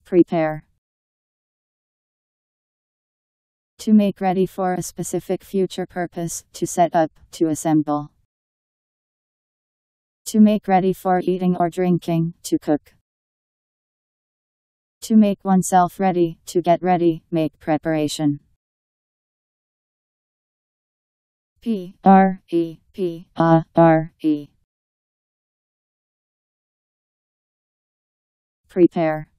Prepare. To make ready for a specific future purpose, to set up, to assemble. To make ready for eating or drinking, to cook. To make oneself ready, to get ready, make preparation. Prepare. Prepare.